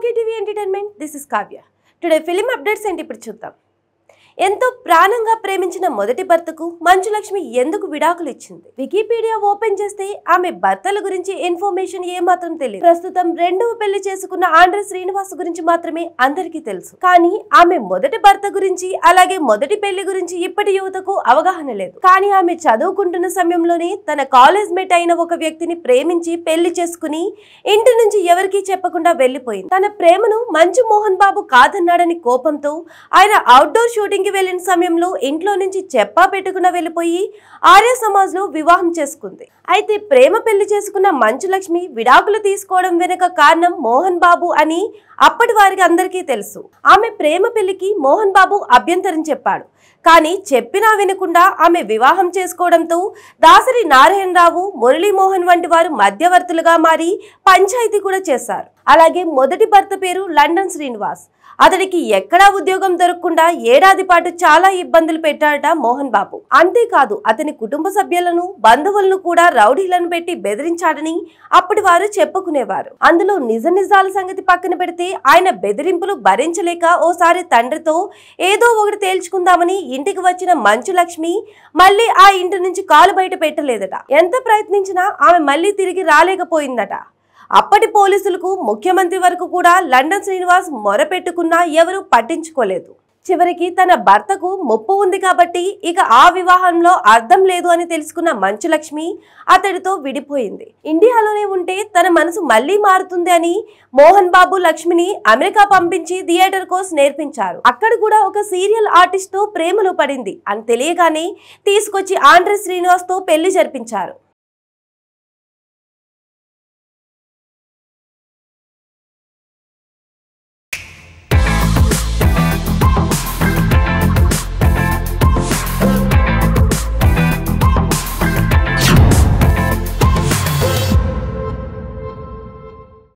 KTV Entertainment, this is Kavya. Today film updates ఏంటి ఇప్పుడు చూద్దాం. ఎంతో ప్రాణంగా ప్రేమించిన మొదటి భర్తకు మంచు లక్ష్మి ఎందుకు విడాకులు ఇచ్చింది? వికీపీడియా ఓపెన్ చేస్తే ఆమె భర్తల గురించి ఇన్ఫర్మేషన్ ఏమాత్రం తెలియదు. ప్రస్తుతం రెండవ పెళ్లి చేసుకున్న ఆండ్రే శ్రీనివాస్ గురించి మాత్రమే అందరికీ తెలుసు. కానీ ఆమె మొదటి భర్త గురించి అలాగే మొదటి పెళ్లి గురించి ఇప్పటి యువతకు అవగాహన లేదు. కానీ ఆమె చదువుకుంటున్న సమయంలోనే తన కాలేజ్ మేట్ అయిన ఒక వ్యక్తిని ప్రేమించి పెళ్లి చేసుకుని ఇంటి నుంచి ఎవరికీ చెప్పకుండా వెళ్లిపోయింది. తన ప్రేమను మంచు మోహన్ బాబు కాదన్నాడని కోపంతో ఆయన అవుట్డోర్ షూటింగ్ వెళ్లిన సమయంలో ఇంట్లో నుంచి చెప్పా పెట్టుకున్న వెళ్లిపోయి ఆర్య సమాజ్ లో వివాహం చేసుకుంది. అయితే ప్రేమ పెళ్లి చేసుకున్న మంచు లక్ష్మి విడాకులు తీసుకోవడం వెనుక కారణం మోహన్ బాబు అని అప్పటి వారికి అందరికీ తెలుసు. ఆమె ప్రేమ పెళ్లికి మోహన్ బాబు అభ్యంతరం చెప్పాడు. కానీ చెప్పినా వినకుండా ఆమె వివాహం చేసుకోవడంతో దాసరి నారాయణరావు, మురళీమోహన్ వంటి వారు మధ్యవర్తులుగా మారి పంచాయతీ కూడా చేశారు. అలాగే మొదటి భర్త పేరు లండన్ శ్రీనివాస్. అతడికి ఎక్కడా ఉద్యోగం దొరకకుండా ఏడాది పాటు చాలా ఇబ్బందులు పెట్టాడట మోహన్ బాబు. అంతేకాదు అతని కుటుంబ సభ్యులను, బంధువులను కూడా రౌడీలను పెట్టి బెదిరించాడని అప్పటి వారు చెప్పుకునేవారు. అందులో నిజాల సంగతి పక్కన పెడితే ఆయన బెదిరింపులు భరించలేక ఓసారి తండ్రితో ఏదో ఒకటి తేల్చుకుందామని ఇంటికి వచ్చిన మంచు లక్ష్మి మళ్ళీ ఆ ఇంటి నుంచి కాలు బయట పెట్టలేదట. ఎంత ప్రయత్నించినా ఆమె మళ్ళీ తిరిగి రాలేకపోయిందట. అప్పటి పోలీసులకు, ముఖ్యమంత్రి వరకు కూడా లండన్ శ్రీనివాస్ మొరపెట్టుకున్నా ఎవరూ పట్టించుకోలేదు. చివరికి తన భర్తకు ముప్పు ఉంది కాబట్టి ఇక ఆ వివాహంలో అర్థం లేదు అని తెలుసుకున్న మంచు లక్ష్మి అతడితో విడిపోయింది. ఇండియాలోనే ఉంటే తన మనసు మళ్లీ మారుతుంది అని మోహన్ బాబు లక్ష్మిని అమెరికా పంపించి థియేటర్ కోర్స్ నేర్పించారు. అక్కడ కూడా ఒక సీరియల్ ఆర్టిస్ట్ తో ప్రేమలో పడింది అని తెలియగానే తీసుకొచ్చి ఆండ్రే శ్రీనివాస్ తో పెళ్లి జరిపించారు.